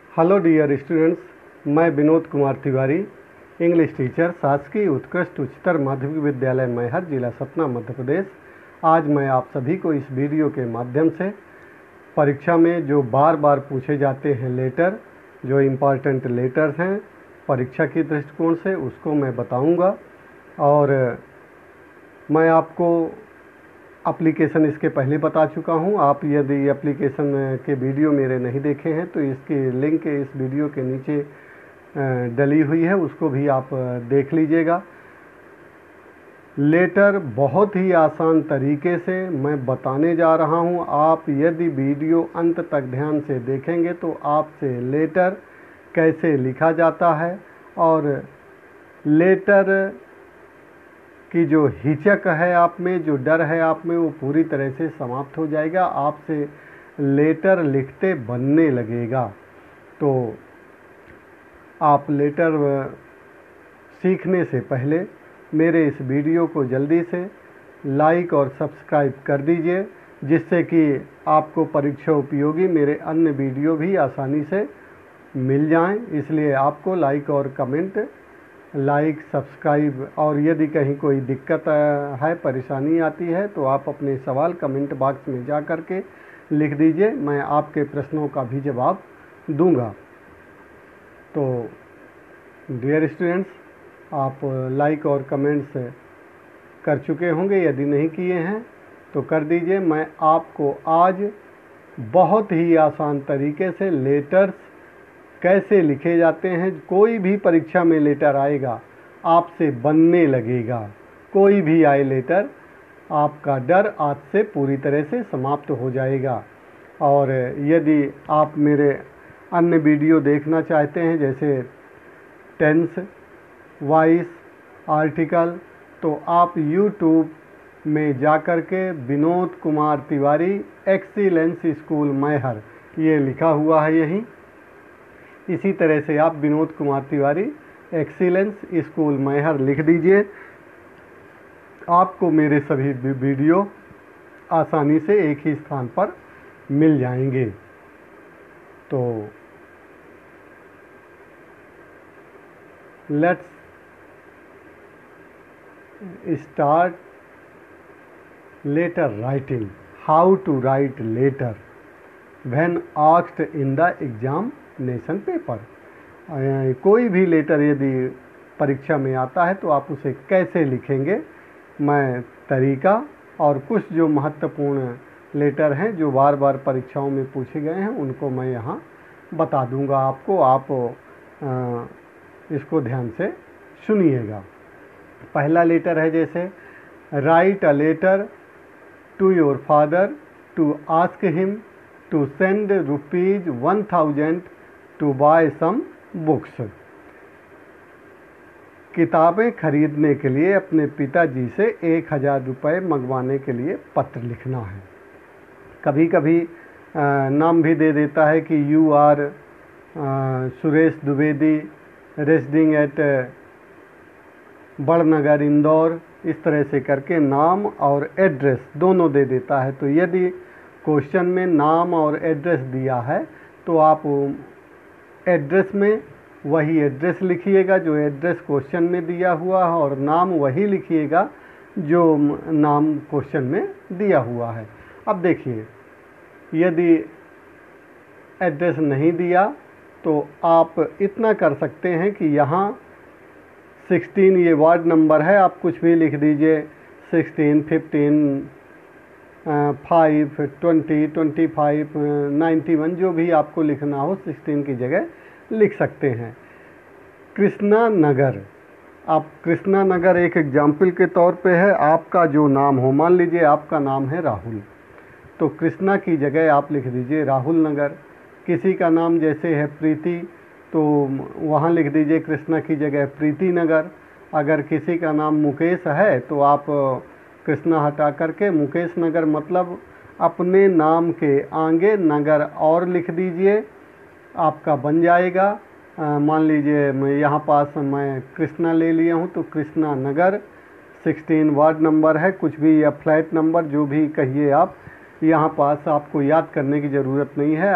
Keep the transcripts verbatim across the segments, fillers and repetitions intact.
Hello dear students, मैं Vinod Kumar Tiwari, English teacher, शासकीय उत्कृष्ट उच्चतर माध्यमिक विद्यालय मैहर, जिला सतना, मध्य प्रदेश। आज मैं आप सभी को इस वीडियो के माध्यम से परीक्षा में जो बार बार पूछे जाते हैं लेटर, जो इम्पॉर्टेंट लेटर्स हैं परीक्षा की दृष्टिकोण से, उसको मैं बताऊंगा। और मैं आपको एप्लीकेशन इसके पहले बता चुका हूं। आप यदि एप्लीकेशन के वीडियो मेरे नहीं देखे हैं तो इसकी लिंक इस वीडियो के नीचे डली हुई है, उसको भी आप देख लीजिएगा। लेटर बहुत ही आसान तरीके से मैं बताने जा रहा हूं। आप यदि वीडियो अंत तक ध्यान से देखेंगे तो आपसे लेटर कैसे लिखा जाता है और लेटर कि जो हिचक है आप में, जो डर है आप में, वो पूरी तरह से समाप्त हो जाएगा। आपसे लेटर लिखते बनने लगेगा। तो आप लेटर सीखने से पहले मेरे इस वीडियो को जल्दी से लाइक और सब्सक्राइब कर दीजिए, जिससे कि आपको परीक्षा उपयोगी मेरे अन्य वीडियो भी आसानी से मिल जाएं। इसलिए आपको लाइक और कमेंट, लाइक सब्सक्राइब, और यदि कहीं कोई दिक्कत है, परेशानी आती है तो आप अपने सवाल कमेंट बॉक्स में जा कर के लिख दीजिए। मैं आपके प्रश्नों का भी जवाब दूंगा। तो डियर स्टूडेंट्स, आप लाइक और कमेंट्स कर चुके होंगे, यदि नहीं किए हैं तो कर दीजिए। मैं आपको आज बहुत ही आसान तरीके से लेटर्स कैसे लिखे जाते हैं, कोई भी परीक्षा में लेटर आएगा आपसे बनने लगेगा। कोई भी आए लेटर, आपका डर आज से पूरी तरह से समाप्त हो जाएगा। और यदि आप मेरे अन्य वीडियो देखना चाहते हैं, जैसे टेंस, वॉइस, आर्टिकल, तो आप यूट्यूब में जाकर के विनोद कुमार तिवारी एक्सीलेंस स्कूल मैहर, ये लिखा हुआ है यहीं, इसी तरह से आप विनोद कुमार तिवारी एक्सीलेंस स्कूल मैहर लिख दीजिए। आपको मेरे सभी वीडियो आसानी से एक ही स्थान पर मिल जाएंगे। तो let's start letter writing. How to write letter when asked in the examination paper. कोई भी लेटर यदि परीक्षा में आता है तो आप उसे कैसे लिखेंगे, मैं तरीका और कुछ जो महत्वपूर्ण लेटर हैं जो बार बार परीक्षाओं में पूछे गए हैं उनको मैं यहाँ बता दूंगा आपको। आप आ, इसको ध्यान से सुनिएगा। पहला लेटर है, जैसे write a letter to your father to ask him to send rupees one thousand to buy some books. किताबें खरीदने के लिए अपने पिताजी से एक हज़ार रुपये मंगवाने के लिए पत्र लिखना है। कभी कभी नाम भी दे देता है कि you are Suresh Dwivedi residing at Badnagar Indore, इस तरह से करके नाम और एड्रेस दोनों दे देता है। तो यदि क्वेश्चन में नाम और एड्रेस दिया है तो आप एड्रेस में वही एड्रेस लिखिएगा जो एड्रेस क्वेश्चन में दिया हुआ है, और नाम वही लिखिएगा जो नाम क्वेश्चन में दिया हुआ है। अब देखिए, यदि एड्रेस नहीं दिया तो आप इतना कर सकते हैं कि यहाँ सिक्सटीन ये वार्ड नंबर है, आप कुछ भी लिख दीजिए, sixteen, fifteen, five, twenty, twenty five, ninety one, जो भी आपको लिखना हो सिक्सटीन की जगह लिख सकते हैं। कृष्णा नगर, आप कृष्णा नगर एक एग्जाम्पल के तौर पे है। आपका जो नाम हो, मान लीजिए आपका नाम है राहुल, तो कृष्णा की जगह आप लिख दीजिए राहुल नगर। किसी का नाम जैसे है प्रीति, तो वहाँ लिख दीजिए कृष्णा की जगह प्रीति नगर। अगर किसी का नाम मुकेश है तो आप कृष्णा हटा करके मुकेश नगर, मतलब अपने नाम के आगे नगर और लिख दीजिए, आपका बन जाएगा। मान लीजिए मैं यहाँ पास मैं कृष्णा ले लिया हूँ, तो Krishna Nagar sixteen ward number है, कुछ भी, या फ्लैट नंबर, जो भी कहिए आप। यहाँ पास आपको याद करने की ज़रूरत नहीं है,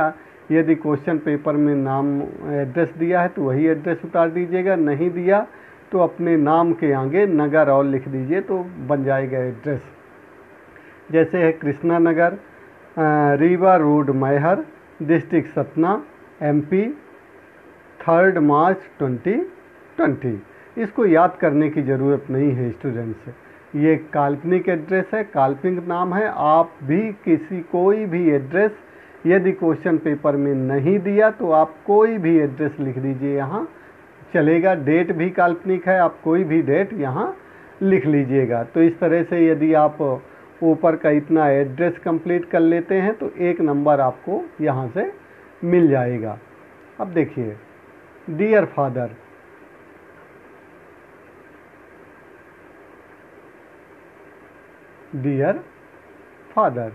यदि क्वेश्चन पेपर में नाम एड्रेस दिया है तो वही एड्रेस उतार दीजिएगा, नहीं दिया तो अपने नाम के आगे नगर और लिख दीजिए तो बन जाएगा एड्रेस। जैसे है Krishna Nagar, Rewa road, Maihar, district Satna, MP, third March twenty twenty. इसको याद करने की ज़रूरत नहीं है स्टूडेंट्स, ये काल्पनिक एड्रेस है, काल्पनिक नाम है। आप भी किसी कोई भी एड्रेस यदि क्वेश्चन पेपर में नहीं दिया तो आप कोई भी एड्रेस लिख दीजिए, यहाँ चलेगा। डेट भी काल्पनिक है, आप कोई भी डेट यहाँ लिख लीजिएगा। तो इस तरह से यदि आप ऊपर का इतना एड्रेस कंप्लीट कर लेते हैं तो एक नंबर आपको यहाँ से मिल जाएगा। अब देखिए, dear father, dear father,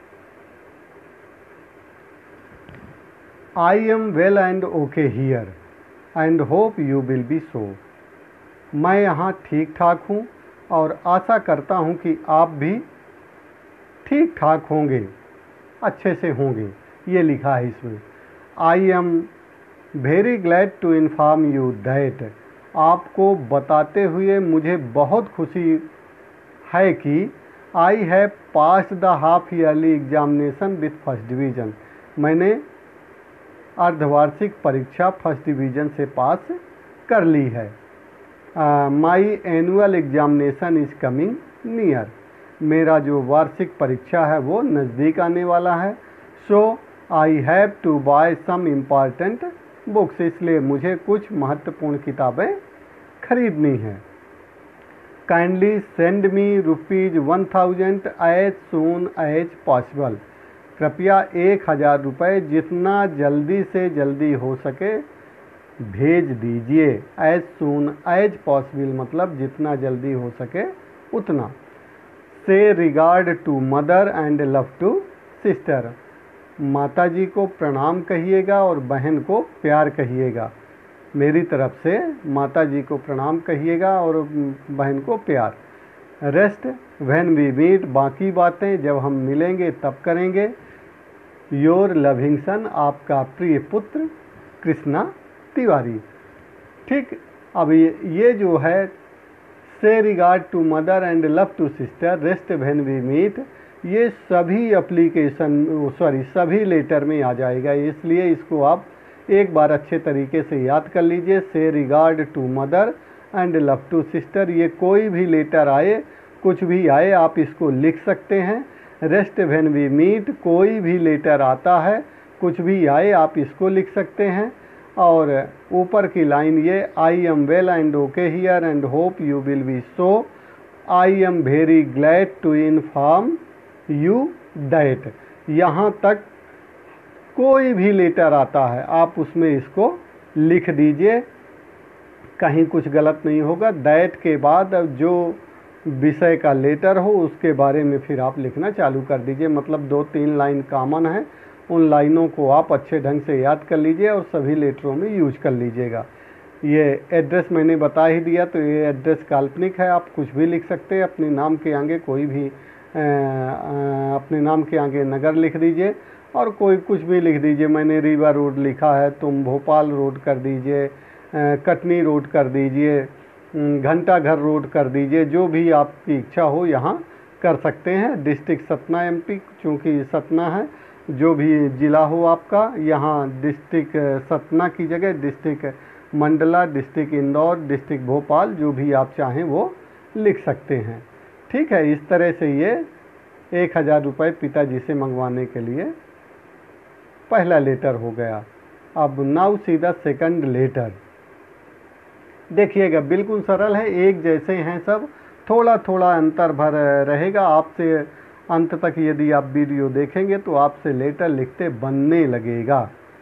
I am well and okay here and hope you will be so. मैं यहाँ ठीक ठाक हूँ और आशा करता हूँ कि आप भी ठीक ठाक होंगे, अच्छे से होंगे, ये लिखा है इसमें। I am very glad to inform you that, आपको बताते हुए मुझे बहुत खुशी है कि I have passed the half yearly examination with first division, मैंने अर्धवार्षिक परीक्षा फर्स्ट डिवीज़न से पास कर ली है। My annual examination is coming near, मेरा जो वार्षिक परीक्षा है वो नज़दीक आने वाला है। So I have to buy some important books, इसलिए मुझे कुछ महत्वपूर्ण किताबें खरीदनी हैं। Kindly send me rupees one thousand as soon as possible, कृपया एक हज़ार रुपये जितना जल्दी से जल्दी हो सके भेज दीजिए। एज सून एज पॉसिबल मतलब जितना जल्दी हो सके उतना। Say regard to mother and love to sister, माता जी को प्रणाम कहिएगा और बहन को प्यार कहिएगा। मेरी तरफ से माता जी को प्रणाम कहिएगा और बहन को प्यार। रेस्ट व्हेन वी मीट, बाकी बातें जब हम मिलेंगे तब करेंगे। योर लविंग सन, आपका प्रिय पुत्र कृष्णा तिवारी। ठीक, अब ये, ये जो है say regard to mother and love to sister, rest when we meet, ये सभी एप्लीकेशन सॉरी सभी लेटर में आ जाएगा, इसलिए इसको आप एक बार अच्छे तरीके से याद कर लीजिए। Say regard to mother and love to sister, ये कोई भी लेटर आए, कुछ भी आए, आप इसको लिख सकते हैं। रेस्ट व्हेन वी मीट, कोई भी लेटर आता है, कुछ भी आए, आप इसको लिख सकते हैं। और ऊपर की लाइन ये, I am well and okay here and hope you will be so, I am very glad to inform you that, यहाँ तक कोई भी लेटर आता है आप उसमें इसको लिख दीजिए, कहीं कुछ गलत नहीं होगा। दैट के बाद जो विषय का लेटर हो उसके बारे में फिर आप लिखना चालू कर दीजिए, मतलब दो तीन लाइन कॉमन है, उन लाइनों को आप अच्छे ढंग से याद कर लीजिए और सभी लेटरों में यूज कर लीजिएगा। ये एड्रेस मैंने बता ही दिया, तो ये एड्रेस काल्पनिक है, आप कुछ भी लिख सकते हैं, अपने नाम के आगे कोई भी आ, आ, अपने नाम के आगे नगर लिख दीजिए और कोई कुछ भी लिख दीजिए। मैंने रीवा रोड लिखा है, तुम भोपाल रोड कर दीजिए, कटनी रोड कर दीजिए, घंटा घर रोड कर दीजिए, जो भी आपकी इच्छा हो यहाँ कर सकते हैं। डिस्ट्रिक्ट सतना एमपी, चूँकि सतना है, जो भी ज़िला हो आपका, यहाँ डिस्ट्रिक्ट सतना की जगह district Mandla, district Indore, district Bhopal, जो भी आप चाहें वो लिख सकते हैं। ठीक है, इस तरह से ये एक हज़ार रुपये पिताजी से मंगवाने के लिए पहला लेटर हो गया। अब now see the second letter. देखिएगा बिल्कुल सरल है, एक जैसे हैं सब, थोड़ा थोड़ा अंतर भर रहेगा। आपसे अंत तक यदि आप वीडियो देखेंगे तो आपसे लेटर लिखते बनने लगेगा।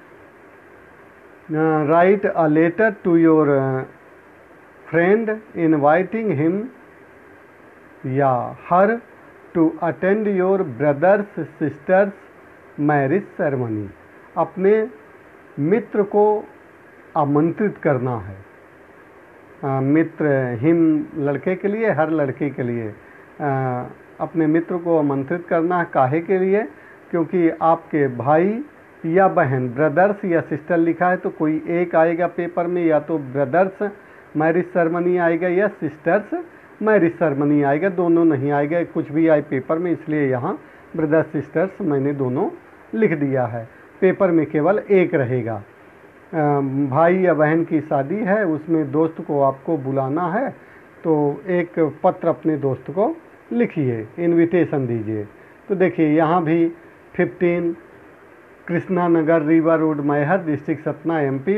Write a letter to your friend inviting him या her to attend your brothers sisters marriage ceremony, अपने मित्र को आमंत्रित करना है। आ, मित्र हिम लड़के के लिए, हर लड़के के लिए आ, अपने मित्र को आमंत्रित करना है। काहे के लिए? क्योंकि आपके भाई या बहन, ब्रदर्स या सिस्टर लिखा है तो कोई एक आएगा पेपर में, या तो ब्रदर्स मैरिज सेरेमनी आएगा या सिस्टर्स मैरिज सेरेमनी आएगा, दोनों नहीं आएगा, कुछ भी आए पेपर में, इसलिए यहाँ ब्रदर्स सिस्टर्स मैंने दोनों लिख दिया है। पेपर में केवल एक रहेगा। भाई या बहन की शादी है, उसमें दोस्त को आपको बुलाना है, तो एक पत्र अपने दोस्त को लिखिए, इनविटेशन दीजिए। तो देखिए यहाँ भी fifteen Krishna Nagar, Rewa road, Maihar, district Satna, MP,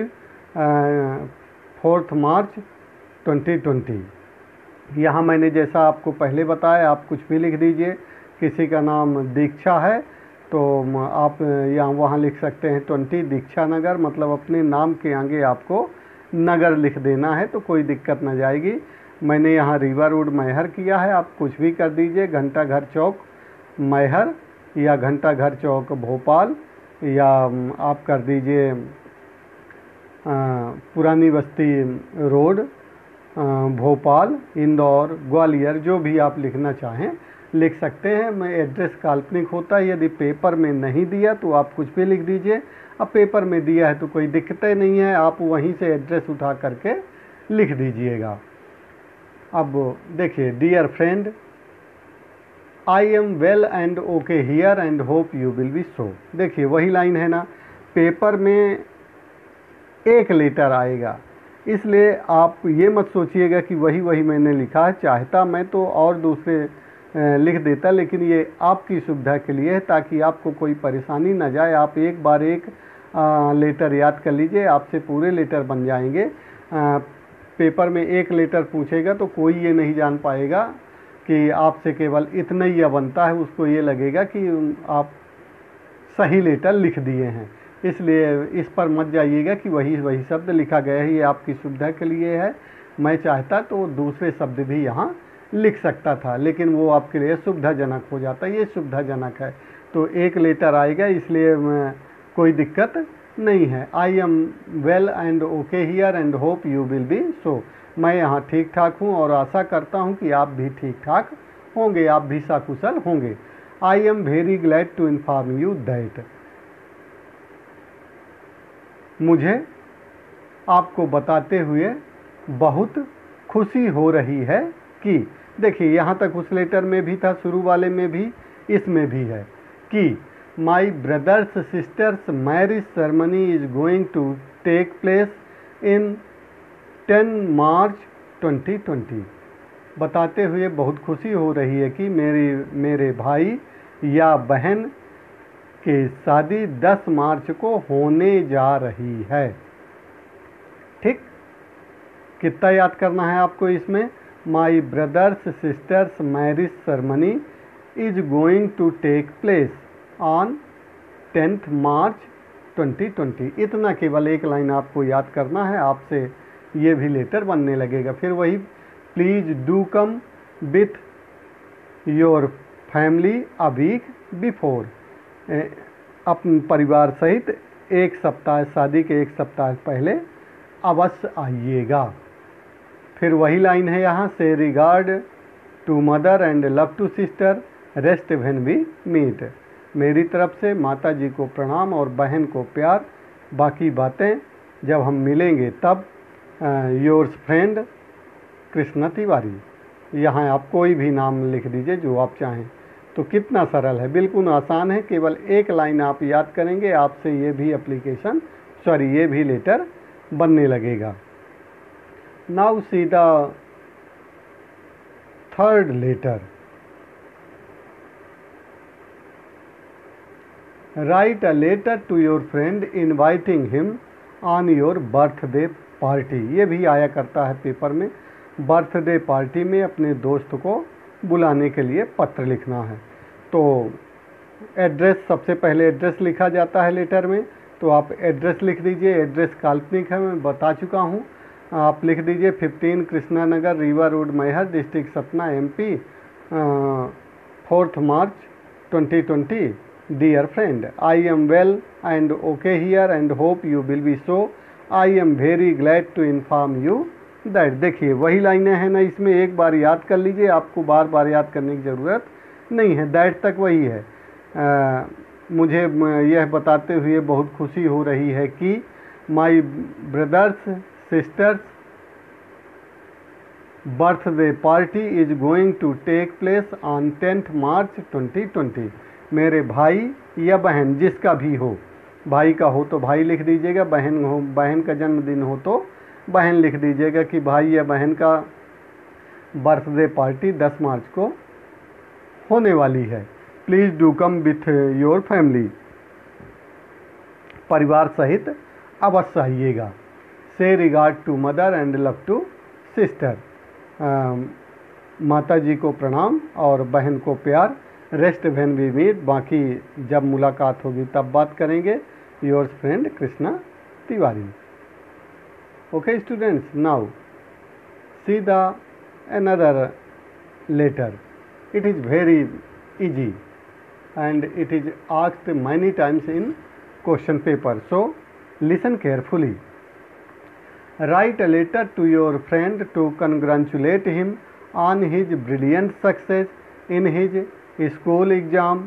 fourth March twenty twenty. यहाँ मैंने जैसा आपको पहले बताया, आप कुछ भी लिख दीजिए। किसी का नाम दीक्षा है तो आप यहाँ वहाँ लिख सकते हैं ट्वेंटी दीक्षा नगर, मतलब अपने नाम के आगे आपको नगर लिख देना है, तो कोई दिक्कत न जाएगी। मैंने यहाँ रीवा रोड मैहर किया है, आप कुछ भी कर दीजिए, घंटा घर चौक मैहर या घंटा घर चौक भोपाल, या आप कर दीजिए पुरानी बस्ती रोड भोपाल, इंदौर, ग्वालियर, जो भी आप लिखना चाहें लिख सकते हैं। मैं एड्रेस काल्पनिक होता है, यदि पेपर में नहीं दिया तो आप कुछ भी लिख दीजिए। अब पेपर में दिया है तो कोई दिक्कत नहीं है, आप वहीं से एड्रेस उठा करके लिख दीजिएगा। अब देखिए, dear friend, I am well and okay here and hope you will be so. देखिए वही लाइन है ना, पेपर में एक लेटर आएगा, इसलिए आप ये मत सोचिएगा कि वही वही मैंने लिखा है। चाहता मैं तो और दूसरे लिख देता, लेकिन ये आपकी सुविधा के लिए है, ताकि आपको कोई परेशानी ना जाए। आप एक बार एक आ, लेटर याद कर लीजिए, आपसे पूरे लेटर बन जाएंगे। आ, पेपर में एक लेटर पूछेगा तो कोई ये नहीं जान पाएगा कि आपसे केवल इतना ही बनता है, उसको ये लगेगा कि आप सही लेटर लिख दिए हैं। इसलिए इस पर मत जाइएगा कि वही वही शब्द लिखा गया है, ये आपकी सुविधा के लिए है। मैं चाहता तो दूसरे शब्द भी यहाँ लिख सकता था, लेकिन वो आपके लिए सुविधाजनक हो जाता, ये सुविधाजनक है। तो एक लेटर आएगा, इसलिए कोई दिक्कत नहीं है। I am well and okay here and hope you will be so. मैं यहाँ ठीक ठाक हूँ और आशा करता हूँ कि आप भी ठीक ठाक होंगे, आप भी सकुशल होंगे। I am very glad to inform you that. मुझे आपको बताते हुए बहुत खुशी हो रही है कि, देखिए यहाँ तक उस लेटर में भी था, शुरू वाले में भी, इसमें भी है कि my brothers sisters marriage ceremony is going to take place in ten March twenty twenty. बताते हुए बहुत खुशी हो रही है कि मेरी मेरे भाई या बहन की शादी दस मार्च को होने जा रही है। ठीक, कितना याद करना है आपको इसमें? My brothers sisters marriage ceremony is going to take place on tenth March twenty twenty. इतना केवल एक लाइन आपको याद करना है, आपसे ये भी लेटर बनने लगेगा। फिर वही, please do come with your family a week before. अपने परिवार सहित एक सप्ताह, शादी के एक सप्ताह पहले अवश्य आइएगा। फिर वही लाइन है यहाँ, say regard to mother and love to sister, rest when we meet. मेरी तरफ से माता जी को प्रणाम और बहन को प्यार, बाकी बातें जब हम मिलेंगे तब। Yours friend Krishna Tiwari. यहाँ आप कोई भी नाम लिख दीजिए जो आप चाहें। तो कितना सरल है, बिल्कुल आसान है, केवल एक लाइन आप याद करेंगे, आपसे ये भी एप्लीकेशन सॉरी ये भी लेटर बनने लगेगा। Now see the third letter. Write a letter to your friend inviting him on your birthday party. ये भी आया करता है पेपर में, बर्थडे पार्टी में अपने दोस्त को बुलाने के लिए पत्र लिखना है। तो एड्रेस, सबसे पहले एड्रेस लिखा जाता है लेटर में, तो आप एड्रेस लिख दीजिए। एड्रेस काल्पनिक है, मैं बता चुका हूँ। आप लिख दीजिए fifteen Krishna Nagar, Rewa road, Maihar, district Satna, MP, fourth March twenty twenty. Dear friend, I am well and okay here and hope you will be so. I am very glad to inform you that. देखिए वही लाइनें हैं ना, इसमें एक बार याद कर लीजिए, आपको बार बार याद करने की ज़रूरत नहीं है। दैट तक वही है। मुझे यह बताते हुए बहुत खुशी हो रही है कि my brothers sisters birthday party is going to take place on tenth March twenty twenty. मेरे भाई या बहन जिसका भी हो, भाई का हो तो भाई लिख दीजिएगा, बहन हो बहन का जन्मदिन हो तो बहन लिख दीजिएगा कि भाई या बहन का बर्थडे पार्टी दस मार्च को होने वाली है। Please do come with your family, परिवार सहित अवश्य आइएगा। Say regard to mother and love to sister, माता जी को प्रणाम और बहन को प्यार। रेस्ट व्हेन वी मीट, बाकी जब मुलाकात होगी तब बात करेंगे। Yours friend Krishna Tiwari. Okay students, now see the another letter. It is very easy and it is asked many times in question paper. So listen carefully. Write a letter to your friend to congratulate him on his brilliant success in his school exam,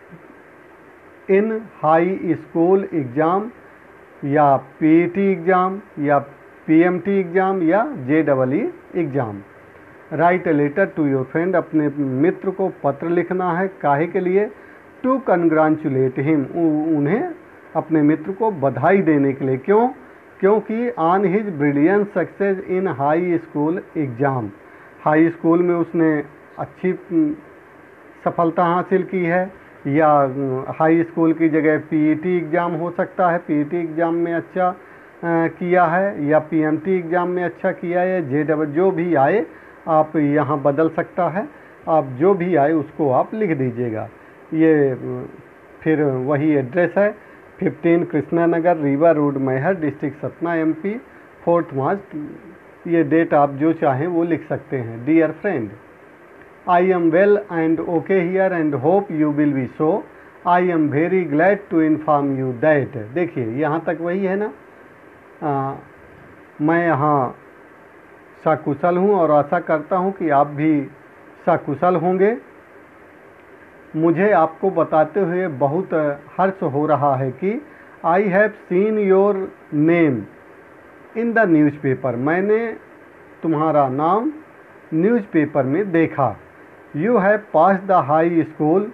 in high school exam या P E T exam या P M T exam या J E E exam. Write a letter to your friend, अपने मित्र को पत्र लिखना है। काहे के लिए? टू कंग्रेचुलेट हिम, उन्हें अपने मित्र को बधाई देने के लिए। क्यों? क्योंकि on his brilliant success in high school exam, high school में उसने अच्छी सफलता हासिल की है, या हाई स्कूल की जगह पीईटी एग्ज़ाम हो सकता है, पीईटी एग्ज़ाम में अच्छा आ, किया है, या पीएमटी एग्ज़ाम में अच्छा किया है, जे डबल जो भी आए आप यहाँ बदल सकता है। आप जो भी आए उसको आप लिख दीजिएगा। ये फिर वही एड्रेस है, fifteen Krishna Nagar, Rewa road, Maihar, district Satna, MP, fourth March. ये डेट आप जो चाहें वो लिख सकते हैं। Dear friend, I am well and okay here and hope you will be so. I am very glad to inform you that. देखिए यहाँ तक वही है ना, आ, मैं यहाँ सकुशल हूँ और आशा करता हूँ कि आप भी सकुशल होंगे। मुझे आपको बताते हुए बहुत हर्ष हो रहा है कि I have seen your name in the newspaper, मैंने तुम्हारा नाम न्यूज़पेपर में देखा। You have pass the high school,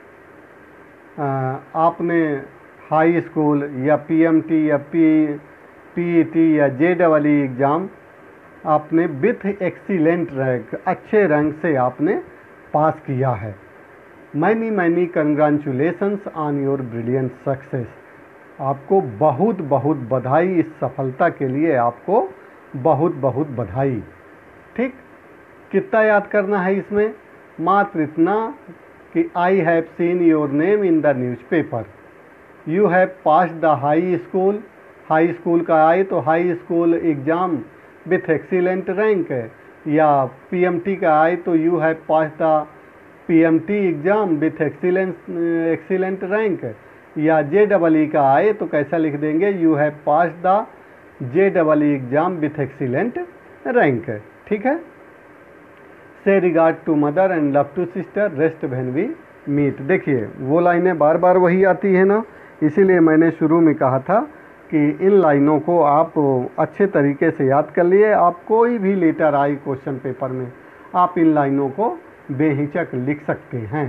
आपने हाई स्कूल या पीएमटी या पी पीईटी या जे डबल ई एग्ज़ाम आपने विथ एक्सीलेंट रैंक, अच्छे रैंक से आपने पास किया है। Many many congratulations on your brilliant success, आपको बहुत बहुत बधाई, इस सफलता के लिए आपको बहुत बहुत बधाई। ठीक, कितना याद करना है इसमें? मात्र इतना कि I have seen your name in the newspaper, you have pass the high school, high school का आए तो high school exam with excellent rank, या पीएमटी का आए तो you have pass the PMT exam with excellent excellent rank, या J double ई का आए तो कैसा लिख देंगे? You have pass the J double E exam with excellent rank. ठीक है। Say regard to mother and love to sister, rest when we meet. देखिए वो लाइनें बार बार वही आती है ना, इसीलिए मैंने शुरू में कहा था कि इन लाइनों को आप अच्छे तरीके से याद कर लिए। आप कोई भी लेटर आई क्वेश्चन पेपर में आप इन लाइनों को बेहिचक लिख सकते हैं।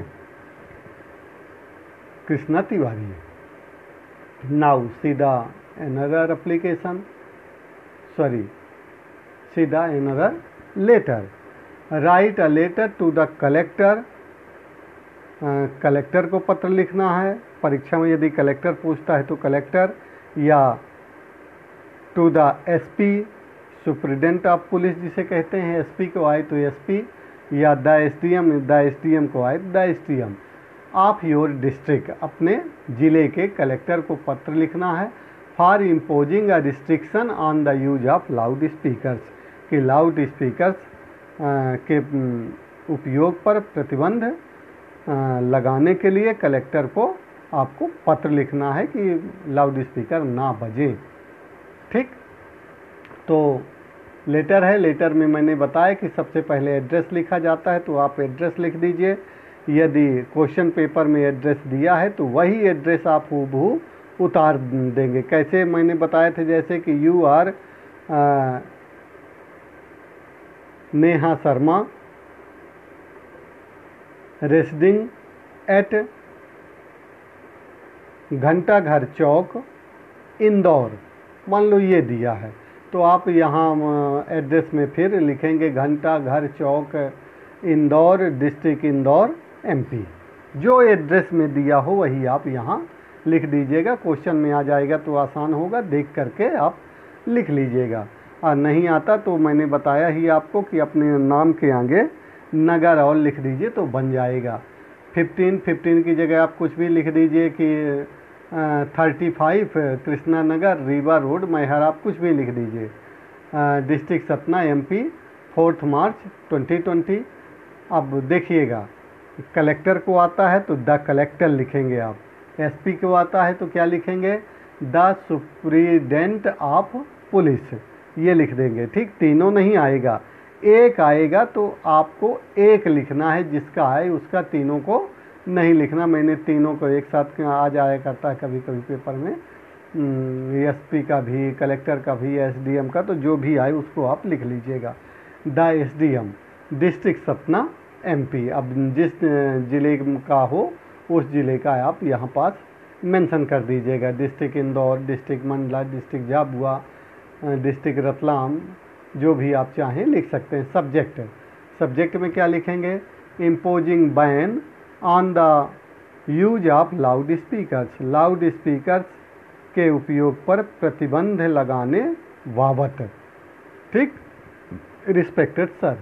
कृष्णा तिवारी। नाउ सीधा अनदर एप्लीकेशन, सॉरी सीधा another letter. Write a letter to the collector, collector को पत्र लिखना है। परीक्षा में यदि कलेक्टर पूछता है तो कलेक्टर, या to the SP, superintendent of police जिसे कहते हैं, एसपी को आए तो एसपी, या द एसडीएम, द एसडीएम को आए the SDM of your district, अपने ज़िले के कलेक्टर को पत्र लिखना है। For imposing a restriction on the use of loud speakers, कि लाउड स्पीकर्स के उपयोग पर प्रतिबंध लगाने के लिए कलेक्टर को आपको पत्र लिखना है कि लाउड स्पीकर ना बजे। ठीक, तो लेटर है। लेटर में मैंने बताया कि सबसे पहले एड्रेस लिखा जाता है, तो आप एड्रेस लिख दीजिए। यदि क्वेश्चन पेपर में एड्रेस दिया है तो वही एड्रेस आप हूबहू उतार देंगे। कैसे मैंने बताया था, जैसे कि you are Neha Sharma residing at Ghanta Ghar Chowk Indore, मान लो ये दिया है, तो आप यहाँ एड्रेस में फिर लिखेंगे घंटा घर चौक इंदौर, डिस्ट्रिक्ट इंदौर, एमपी। जो एड्रेस में दिया हो वही आप यहाँ लिख दीजिएगा। क्वेश्चन में आ जाएगा तो आसान होगा, देख करके आप लिख लीजिएगा। और नहीं आता तो मैंने बताया ही आपको कि अपने नाम के आगे नगर और लिख दीजिए तो बन जाएगा। फिफ्टीन फिफ्टीन की जगह आप कुछ भी लिख दीजिए कि thirty five Krishna Nagar Rewa road Maihar, आप कुछ भी लिख दीजिए। District Satna MP, fourth March twenty twenty. अब देखिएगा, कलेक्टर को आता है तो द कलेक्टर लिखेंगे आप, एसपी को आता है तो क्या लिखेंगे, द सुप्रीडेंट ऑफ पुलिस, ये लिख देंगे। ठीक, तीनों नहीं आएगा, एक आएगा तो आपको एक लिखना है, जिसका आए उसका तीनों को नहीं लिखना। मैंने तीनों को एक साथ आ जाया करता है कभी कभी पेपर में, एसपी का भी, कलेक्टर का भी, एसडीएम का, तो जो भी आए उसको आप लिख लीजिएगा। The SDM district Satna MP. अब जिस ज़िले का हो उस ज़िले का आप यहाँ पास मेंशन कर दीजिएगा। District Indore, district Mandla, district Jhabua, district Ratlam, जो भी आप चाहें लिख सकते हैं। सब्जेक्ट सब्जेक्ट में क्या लिखेंगे, imposing ban on the use of loud speakers, loud speakers के उपयोग पर प्रतिबंध लगाने बाबत। ठीक, रिस्पेक्टेड सर।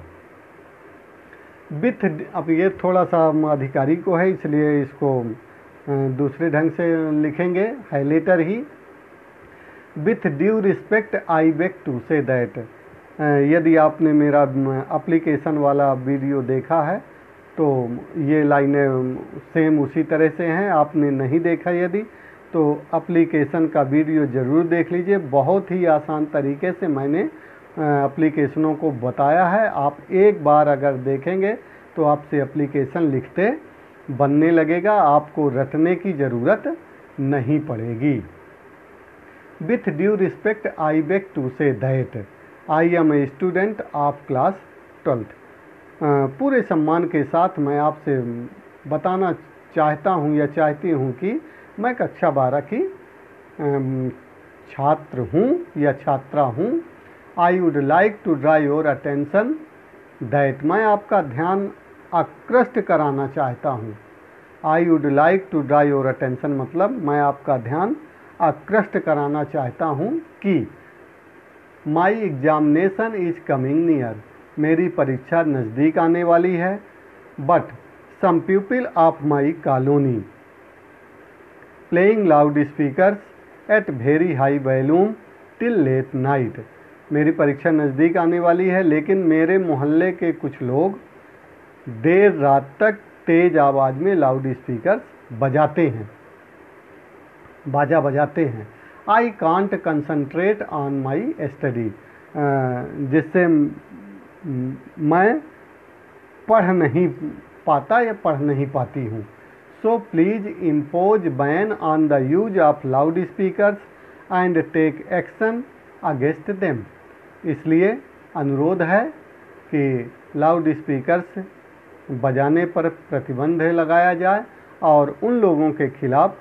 विथ, अब ये थोड़ा सा अधिकारी को है इसलिए इसको दूसरे ढंग से लिखेंगे, है लेटर ही। With due respect I beg to say that, यदि आपने मेरा एप्लीकेशन वाला वीडियो देखा है तो ये लाइनें सेम उसी तरह से हैं। आपने नहीं देखा यदि तो एप्लीकेशन का वीडियो ज़रूर देख लीजिए। बहुत ही आसान तरीके से मैंने एप्लीकेशनों को बताया है। आप एक बार अगर देखेंगे तो आपसे एप्लीकेशन लिखते बनने लगेगा, आपको रटने की ज़रूरत नहीं पड़ेगी। With due respect I beg to say that I am a student of class twelfth. पूरे सम्मान के साथ मैं आपसे बताना चाहता हूँ या चाहती हूँ कि मैं कक्षा बारह की छात्र हूँ या छात्रा हूँ। I would like to draw your attention that, मैं आपका ध्यान आकृष्ट कराना चाहता हूँ। I would like to draw your attention मतलब मैं आपका ध्यान आकृष्ट कराना चाहता हूँ कि my examination is coming near, मेरी परीक्षा नज़दीक आने वाली है। But some people of my colony playing loud speakers at very high volume till late night, मेरी परीक्षा नज़दीक आने वाली है लेकिन मेरे मोहल्ले के कुछ लोग देर रात तक तेज़ आवाज़ में लाउड स्पीकर्स बजाते हैं, बाजा बजाते हैं। I can't concentrate on my study, जिससे मैं पढ़ नहीं पाता या पढ़ नहीं पाती हूँ। So please impose ban on the use of loud speakers and take action against them, इसलिए अनुरोध है कि लाउड स्पीकर्स बजाने पर प्रतिबंध लगाया जाए और उन लोगों के खिलाफ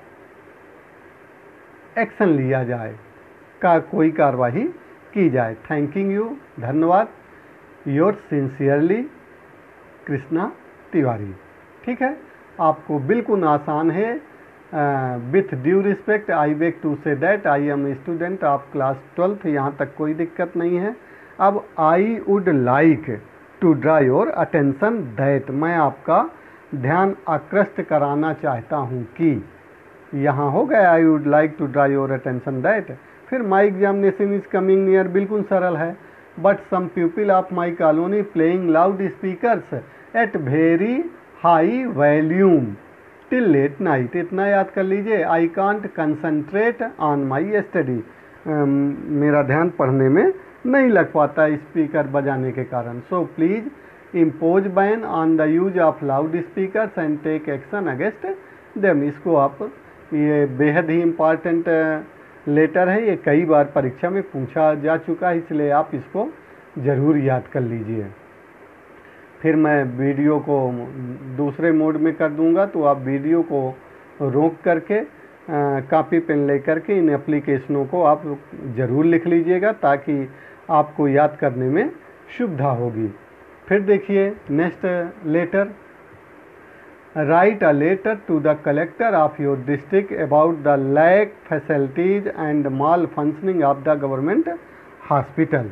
एक्शन लिया जाए, का कोई कार्रवाई की जाए। थैंकिंग यू, धन्यवाद। Your sincerely Krishna Tiwari. ठीक है, आपको बिल्कुल आसान है। With due respect I beg to say that I am student of class twelfth, यहाँ तक कोई दिक्कत नहीं है। अब I would like to draw your attention that, मैं आपका ध्यान आकृष्ट कराना चाहता हूँ कि, यहाँ हो गया I would like to draw your attention that. फिर my examination is coming near, बिल्कुल सरल है। But some people of my colony playing loud speakers at very high volume till late night, इतना याद कर लीजिए। I can't concentrate on my study, मेरा ध्यान पढ़ने में नहीं लग पाता स्पीकर बजाने के कारण। So please impose ban on the use of loud speakers and take action against them. इसको आप, ये बेहद ही इम्पॉर्टेंट लेटर है, ये कई बार परीक्षा में पूछा जा चुका है, इसलिए आप इसको ज़रूर याद कर लीजिए। फिर मैं वीडियो को दूसरे मोड में कर दूंगा, तो आप वीडियो को रोक करके कॉपी पेन ले करके इन एप्लीकेशनों को आप ज़रूर लिख लीजिएगा, ताकि आपको याद करने में सुविधा होगी। फिर देखिए next letter, write a letter to the collector of your district about the lack facilities and malfunctioning of the government hospital.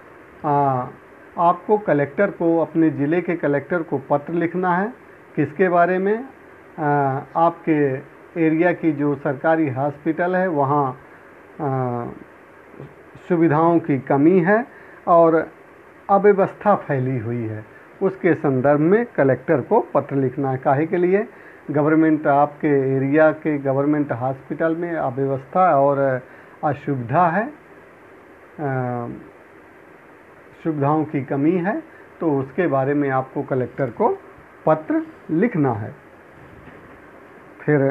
आपको कलेक्टर को, अपने ज़िले के कलेक्टर को पत्र लिखना है। किसके बारे में? आ, आपके एरिया की जो सरकारी हॉस्पिटल है वहाँ सुविधाओं की कमी है और अव्यवस्था फैली हुई है, उसके संदर्भ में कलेक्टर को पत्र लिखना है। काहे के लिए? गवर्नमेंट, आपके एरिया के गवर्नमेंट हॉस्पिटल में अव्यवस्था और असुविधा है, सुविधाओं की कमी है, तो उसके बारे में आपको कलेक्टर को पत्र लिखना है। फिर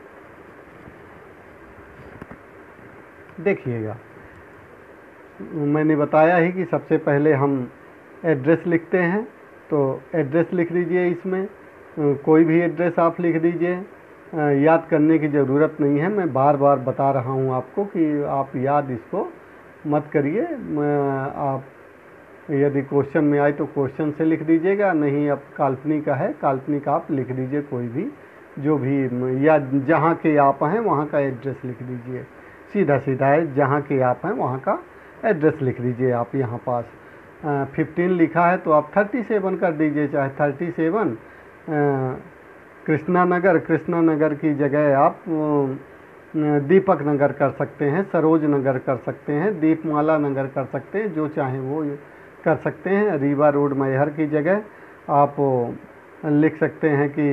देखिएगा, मैंने बताया ही कि सबसे पहले हम एड्रेस लिखते हैं, तो एड्रेस लिख दीजिए। इसमें कोई भी एड्रेस आप लिख दीजिए, याद करने की ज़रूरत नहीं है। मैं बार बार बता रहा हूँ आपको कि आप याद इसको मत करिए। आप यदि क्वेश्चन में आए तो क्वेश्चन से लिख दीजिएगा, नहीं अब काल्पनिक है, काल्पनिक आप लिख दीजिए कोई भी, जो भी, या जहाँ के आप हैं वहाँ का एड्रेस लिख दीजिए। सीधा सीधा है, जहाँ के आप हैं वहाँ का एड्रेस लिख दीजिए। आप यहाँ पास फिफ्टीन लिखा है तो आप थर्टी सेवन कर दीजिए, चाहे थर्टी सेवन कृष्णा नगर, कृष्णा नगर की जगह आप दीपक नगर कर सकते हैं, सरोज नगर कर सकते हैं, दीपमाला नगर कर सकते हैं, जो चाहें वो कर सकते हैं। रीवा रोड मैहर की जगह आप लिख सकते हैं कि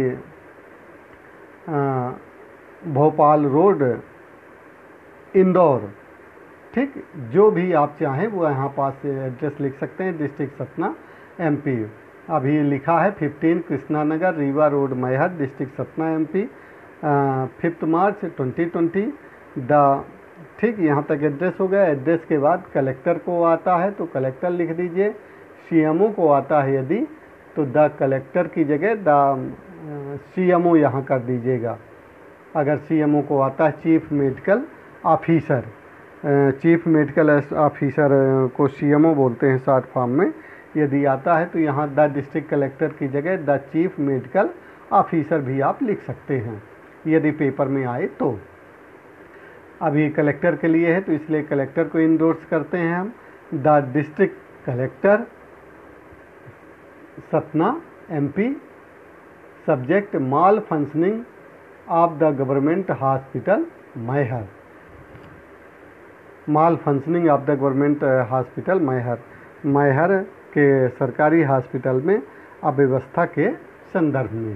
भोपाल रोड इंदौर, ठीक, जो भी आप चाहें वो यहाँ पास एड्रेस लिख सकते हैं। डिस्ट्रिक्ट सतना एमपी, अभी लिखा है fifteen Krishna Nagar, Rewa road Maihar, district Satna MP, fifth March twenty twenty the, ठीक, यहाँ तक एड्रेस हो गया। एड्रेस के बाद कलेक्टर को आता है तो कलेक्टर लिख दीजिए। सीएमओ को आता है यदि, तो द कलेक्टर की जगह द सीएमओ यहाँ कर दीजिएगा। अगर सीएमओ को आता है chief medical officer, chief medical officer को सीएमओ बोलते हैं शॉर्ट फॉर्म में, यदि आता है तो यहाँ द डिस्ट्रिक्ट कलेक्टर की जगह द चीफ मेडिकल ऑफिसर भी आप लिख सकते हैं, यदि पेपर में आए तो। अभी कलेक्टर के लिए है तो इसलिए कलेक्टर को इंडोर्स करते हैं हम। The district collector Satna MP, subject malfunctioning of the government hospital Maihar, malfunctioning of the government hospital Maihar, Maihar के सरकारी हॉस्पिटल में अव्यवस्था के संदर्भ में।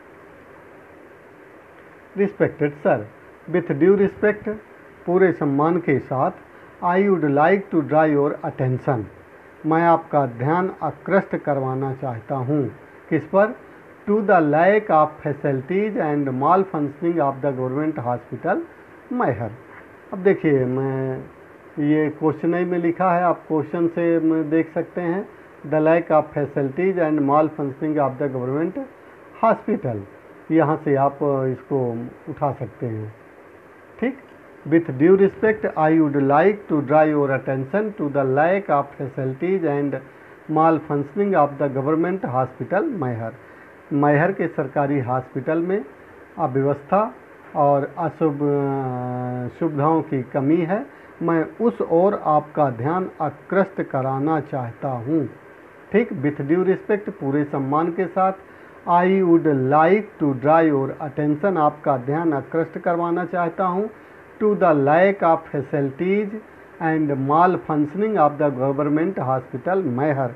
Respected sir, with due respect, पूरे सम्मान के साथ, I would like to draw your attention, मैं आपका ध्यान आकृष्ट करवाना चाहता हूँ। किस पर? To the lack of facilities and malfunctioning of the government hospital Maihar. अब देखिए, मैं ये क्वेश्चन में लिखा है, आप क्वेश्चन से देख सकते हैं। The lack of facilities and malfunctioning of the government hospital, यहाँ से आप इसको उठा सकते हैं, ठीक। With due respect, I would like to draw your attention to the lack of facilities and malfunctioning of the government hospital Maihar, Maihar के सरकारी हॉस्पिटल में अव्यवस्था और अशुभ सुविधाओं की कमी है, मैं उस ओर आपका ध्यान आकृष्ट कराना चाहता हूँ, ठीक। विथ ड्यू रिस्पेक्ट, पूरे सम्मान के साथ, I would like to draw your attention, आपका ध्यान आकृष्ट करवाना चाहता हूँ, to the lack of facilities and malfunctioning of the government hospital Maihar,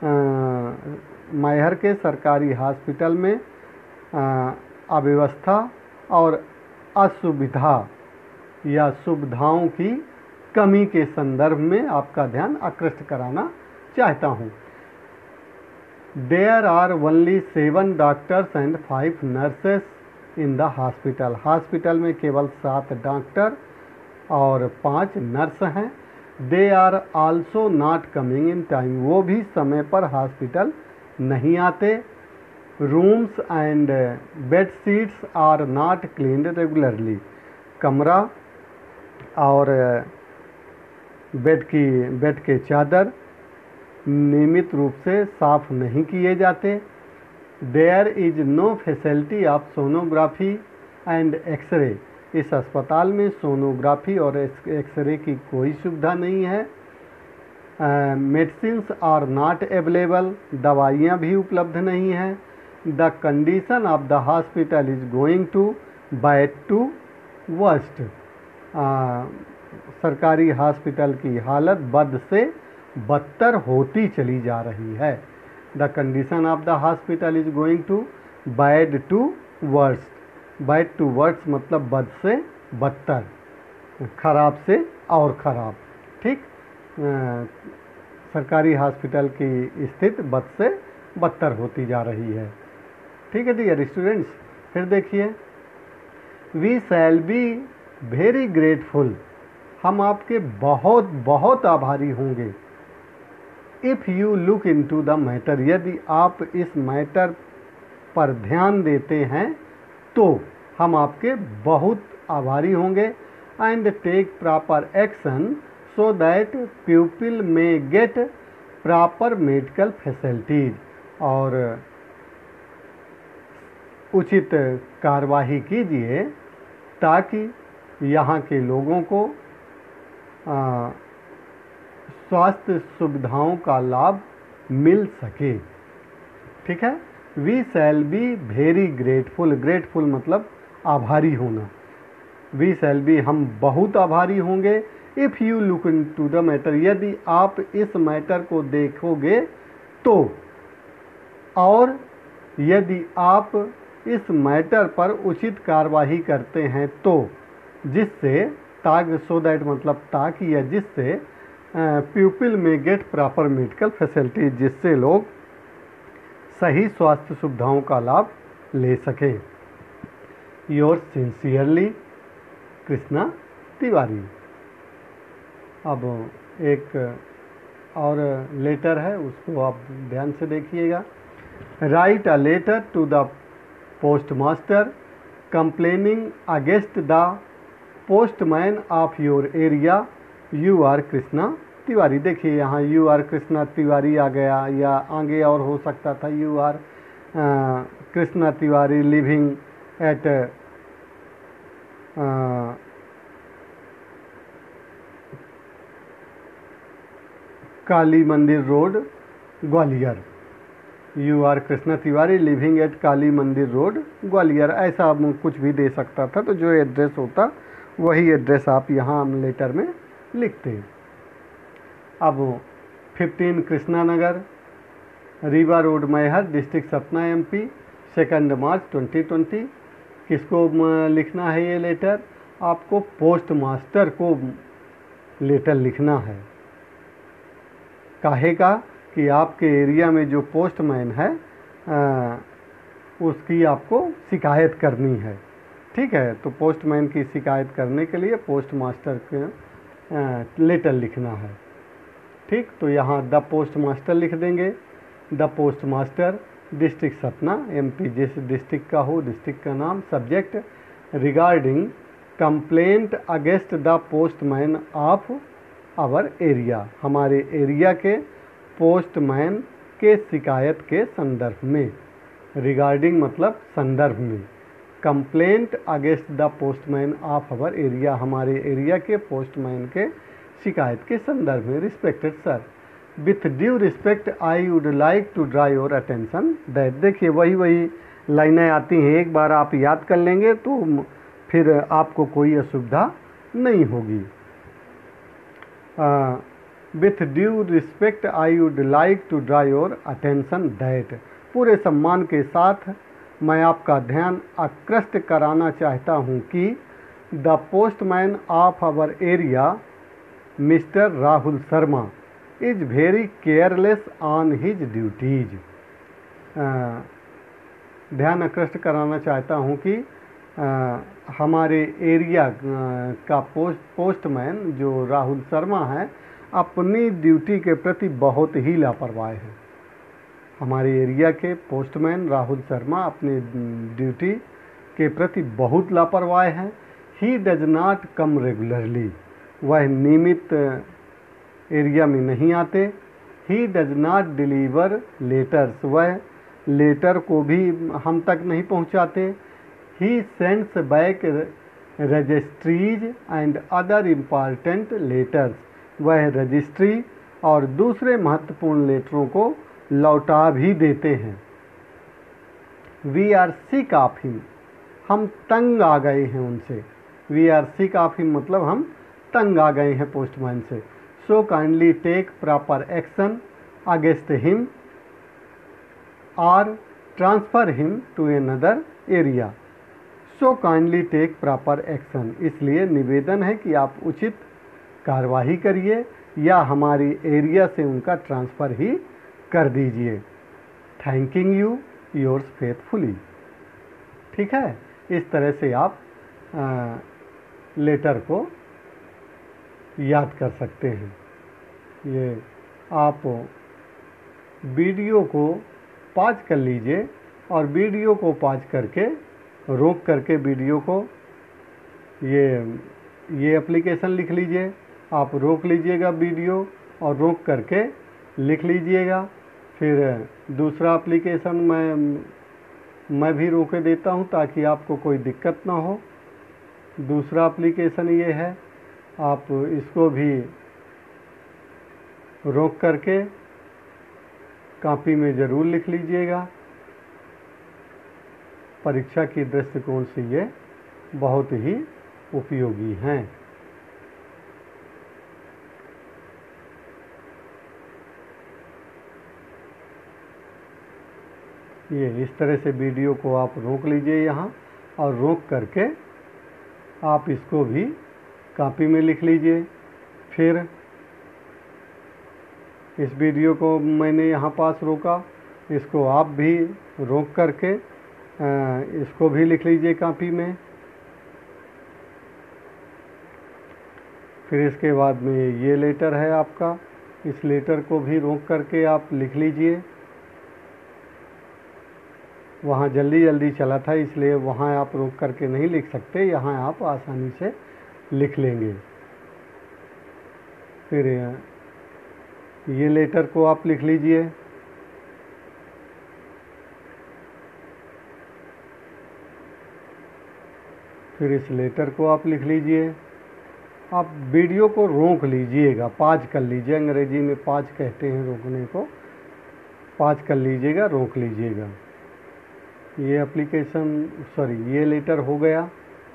Maihar के सरकारी हॉस्पिटल में अव्यवस्था और असुविधा या सुविधाओं की कमी के संदर्भ में आपका ध्यान आकृष्ट कराना चाहता हूँ। There are only seven doctors and five nurses in the hospital. Hospital में केवल सात डॉक्टर और पाँच नर्स हैं। They are also not coming in time, वो भी समय पर हॉस्पिटल नहीं आते। Rooms and bed sheets are not cleaned regularly, कमरा और बेड की बेड के चादर नियमित रूप से साफ नहीं किए जाते। There is no facility of sonography and X ray, इस अस्पताल में सोनोग्राफी और एक्सरे की कोई सुविधा नहीं है। मेडिसिन्स आर नॉट अवेलेबल, दवाइयाँ भी उपलब्ध नहीं हैं। The condition of the hospital is going to bad to worst, सरकारी हॉस्पिटल की हालत बद से बदतर होती चली जा रही है। The condition of the hospital is going to bad to worst, bad to worst मतलब बद से बदतर, खराब से और ख़राब। ठीक, सरकारी हॉस्पिटल की स्थिति बद से बदतर होती जा रही है। ठीक है डियर स्टूडेंट्स, फिर देखिए, we shall be very grateful, हम आपके बहुत बहुत आभारी होंगे। If you look into the matter, यदि आप इस मैटर पर ध्यान देते हैं तो हम आपके बहुत आभारी होंगे। And take proper action so that people may get proper medical facilities, और उचित कार्यवाही कीजिए ताकि यहाँ के लोगों को स्वास्थ्य सुविधाओं का लाभ मिल सके। ठीक है, we shall be very grateful, grateful मतलब आभारी होना। वी शैल बी हम बहुत आभारी होंगे। If you look into the matter, यदि आप इस मैटर को देखोगे तो, और यदि आप इस मैटर पर उचित कार्यवाही करते हैं तो, जिससे ताक सो दैट मतलब ताकि या जिससे people may get proper medical facility, जिससे लोग सही स्वास्थ्य सुविधाओं का लाभ ले सकें। Your sincerely Krishna Tiwari. अब एक और लेटर है, उसको आप ध्यान से देखिएगा। Write a letter to the postmaster complaining against the postman of your area, you are Krishna Tiwari. देखिए यहाँ यू आर कृष्णा तिवारी आ गया, या आगे और हो सकता था you are Krishna Tiwari living at Kali Mandir road Gwalior. You are Krishna Tiwari living at Kali Mandir road Gwalior, ऐसा कुछ भी दे सकता था। तो जो एड्रेस होता वही एड्रेस आप यहाँ लेटर में लिखते हैं। अब fifteen Krishna Nagar, Rewa road, Maihar, district Satna, MP, second March twenty twenty. किसको लिखना है ये लेटर? आपको पोस्ट मास्टर को लेटर लिखना है। काहे का कि आपके एरिया में जो पोस्टमैन है आ, उसकी आपको शिकायत करनी है। ठीक है, तो पोस्टमैन की शिकायत करने के लिए पोस्ट मास्टर के लेटर लिखना है। ठीक, तो यहाँ द पोस्ट मास्टर लिख देंगे। The postmaster, district Satna, MP, जिस डिस्ट्रिक्ट का हो डिस्ट्रिक्ट का नाम। Subject regarding complaint against the postman of our area, हमारे एरिया के पोस्टमैन के शिकायत के संदर्भ में। रिगार्डिंग मतलब संदर्भ में। Complaint against the postman of our area, हमारे एरिया के पोस्टमैन के शिकायत के संदर्भ में। Respected sir, with due respect I would like to draw your attention that. देखिए वही वही लाइनें आती हैं, एक बार आप याद कर लेंगे तो फिर आपको कोई असुविधा नहीं होगी। With due respect I would like to draw your attention that, पूरे सम्मान के साथ मैं आपका ध्यान आकृष्ट कराना चाहता हूँ कि the postman of our area mister Rahul Sharma is very careless on his duties. ध्यान आकृष्ट कराना चाहता हूँ कि आ, हमारे एरिया का पोस्ट पोस्टमैन जो राहुल शर्मा है अपनी ड्यूटी के प्रति बहुत ही लापरवाह है। हमारे एरिया के पोस्टमैन राहुल शर्मा अपने ड्यूटी के प्रति बहुत लापरवाह हैं। He does not come regularly, वह नियमित एरिया में नहीं आते। He does not deliver letters, वह लेटर को भी हम तक नहीं पहुंचाते। He sends back registries and other important letters, वह रजिस्ट्री और दूसरे महत्वपूर्ण लेटरों को लौटा भी देते हैं। We are sick of him, हम तंग आ गए हैं उनसे। We are sick of him मतलब हम तंग आ गए हैं पोस्टमैन से। So kindly take proper action against him और transfer him to another area. So kindly take proper action, इसलिए निवेदन है कि आप उचित कार्रवाई करिए या हमारी एरिया से उनका ट्रांसफ़र ही कर दीजिए। Thanking you yours faithfully. ठीक है, इस तरह से आप आ, लेटर को याद कर सकते हैं। ये आप वीडियो को पॉज कर लीजिए और वीडियो को पॉज करके रोक करके वीडियो को ये ये एप्लीकेशन लिख लीजिए। आप रोक लीजिएगा वीडियो और रोक करके लिख लीजिएगा। फिर दूसरा एप्लीकेशन मैं मैं भी रोके देता हूँ ताकि आपको कोई दिक्कत ना हो। दूसरा एप्लीकेशन ये है, आप इसको भी रोक करके कॉपी में ज़रूर लिख लीजिएगा। परीक्षा की दृष्टिकोण से ये बहुत ही उपयोगी हैं। ये इस तरह से वीडियो को आप रोक लीजिए यहाँ और रोक करके आप इसको भी कॉपी में लिख लीजिए। फिर इस वीडियो को मैंने यहाँ पास रोका, इसको आप भी रोक करके इसको भी लिख लीजिए कॉपी में। फिर इसके बाद में ये लेटर है आपका, इस लेटर को भी रोक करके आप लिख लीजिए। वहाँ जल्दी जल्दी चला था इसलिए वहाँ आप रोक करके नहीं लिख सकते, यहाँ आप आसानी से लिख लेंगे। फिर ये लेटर को आप लिख लीजिए। फिर इस लेटर को आप लिख लीजिए। आप वीडियो को रोक लीजिएगा, पॉज कर लीजिए, अंग्रेजी में पॉज कहते हैं रोकने को। पॉज कर लीजिएगा, रोक लीजिएगा। ये एप्लीकेशन सॉरी ये लेटर हो गया।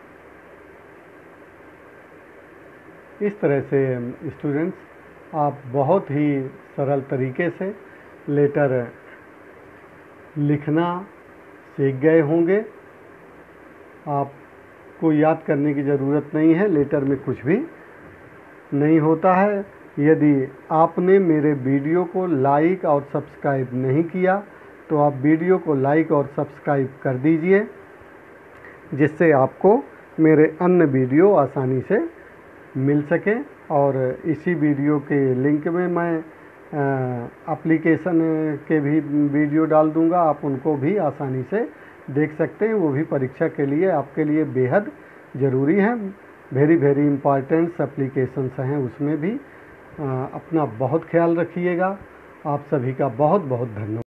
इस तरह से स्टूडेंट्स आप बहुत ही सरल तरीके से लेटर लिखना सीख गए होंगे। आपको याद करने की ज़रूरत नहीं है, लेटर में कुछ भी नहीं होता है। यदि आपने मेरे वीडियो को लाइक और सब्सक्राइब नहीं किया तो आप वीडियो को लाइक और सब्सक्राइब कर दीजिए, जिससे आपको मेरे अन्य वीडियो आसानी से मिल सके। और इसी वीडियो के लिंक में मैं एप्लीकेशन के भी वीडियो डाल दूंगा, आप उनको भी आसानी से देख सकते हैं। वो भी परीक्षा के लिए आपके लिए बेहद ज़रूरी है। वेरी वेरी इम्पॉर्टेंट एप्लीकेशंस हैं, उसमें भी आ, अपना बहुत ख्याल रखिएगा। आप सभी का बहुत बहुत धन्यवाद।